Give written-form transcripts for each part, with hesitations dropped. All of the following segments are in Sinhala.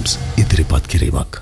ෆිල්ම්ස් ඉදිරිපත් කිරීමක්.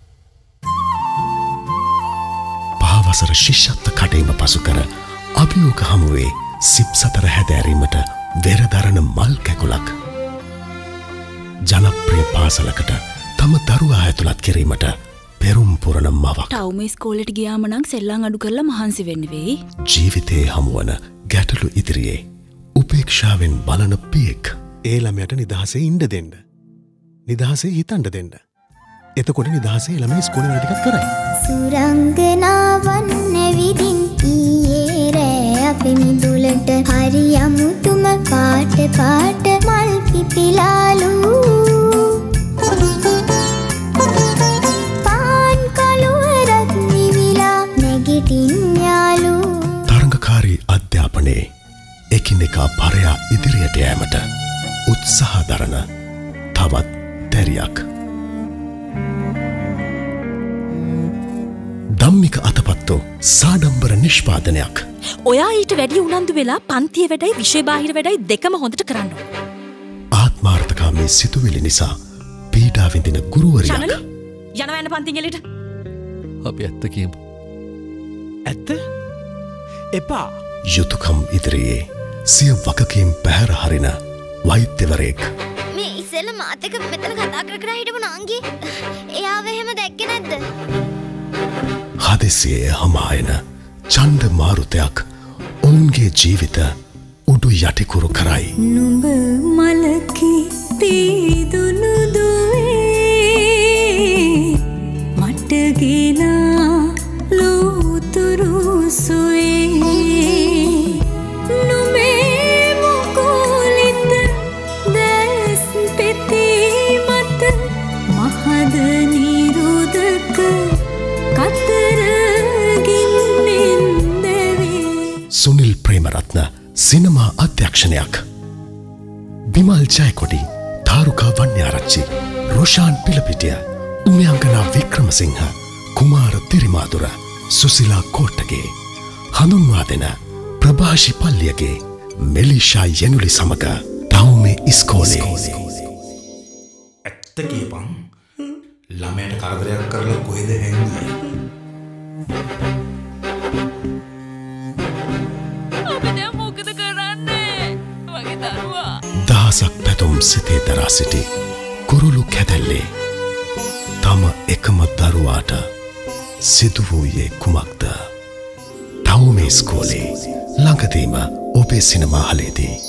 පහවසර ශිෂ්‍යත්ව කටයුම පසු කර අභියෝග හමුවේ සිප් සතර හැදෑරීමට වෙරදරන මල් කැකුලක්. ජනප්‍රිය පාසලකට තම දරුවා ඇතුළත් කිරීමට පෙරුම් පුරන මවක්. ටවුම ඉස්කෝලේට ගියාම නම් සෙල්ලම් අඩු කරලා මහන්සි වෙන්න වෙයි. ජීවිතයේ හමුවන ගැටලු ඉදිරියේ උපේක්ෂාවෙන් බලන පියෙක්. ඒ ළමයට නිදහසේ ඉන්න දෙන්න. නිදහසේ හිතන්න දෙන්න. එතකොට නිදහසේ ළමයි ඉස්කෝලේ වැඩ ටිකක් කරයි. සුරංගනාවන් නැවිදින් ඊයේ රෑ අපේ මිදුලට හරි අමුතුම පාට පාට මල් පිපිලාලු. පාන් කළුවරක් නිවිලා නැගිටින් යාලු. තරඟකාරී අධ්‍යාපනයේ එකිනෙකා පරයා ඉදිරියට යෑමට උත්සාහ දරන තවත් තැරියක්. ධම්මික අතපත්තු සාඩම්බර නිෂ්පාදනයක්. ඔයා ඊට වැඩි උනන්දු වෙලා පන්තිය වැඩයි විෂය බාහිර වැඩයි දෙකම හොඳට කරන්න. ආත්මාර්ථකාමී සිතුවිලි නිසා පීඩා විඳින ගුරුවරියක්. චනලි යනවා යන පන්තියෙන් එළියට. අපි ඇත්ත කියමු. ඇත්ත? එපා. යුතුයකම් ඉදිරියේ සිය වගකීම් පැහැර හරින වෛද්‍යවරයෙක්. මේ ඉස්සෙල්ලා මාත් එක්ක මෙතන කතා කර හිටපු නාංගි එයාව එහෙම දැක්කේ නැද්ද? හදිසියේ හමායන ඡන්ද මාරුතයක් ඔවුන්ගේ ජීවිත උඩු යටිකුරු කරයි. නුඹ මලකි තීදුණු දුවේ මට ගිනා ලෝතුරු සුවේ නුඹේ මුකුලිත දැස් පෙති මත මහද නිරුදක සුනිල් ප්‍රේමරත්න සිනමා අධ්‍යක්ෂණයක්. විමල් ජයකොඩි, තාරුකා වන්‍යාරච්චි, රොෂාන් පිලපිටිය, උමයංගනා වික්‍රමසිංහ, කුමාර තිරිමාදුර, සුසිලා කෝට්ටගේ, හඳුන්වා දෙන ප්‍රභාෂි පල්ලියගේ, මෙලිෂා යනුලි සමග ටවුමේ ඉස්කෝලේ. ඇත්ත කියපන්. ළමයට කරදරයක් කරලා කොහෙද හැංගියේ? දහසක් පැතුම් සිතේ දරා සිටි කුරුළු කැදැල්ලේ තම එකම දරුවාට සිදු වූයේ කුමක්ද? ටවුමේ ඉස්කෝලේ ළඟදීම ඔබේ සිනමාහලේදී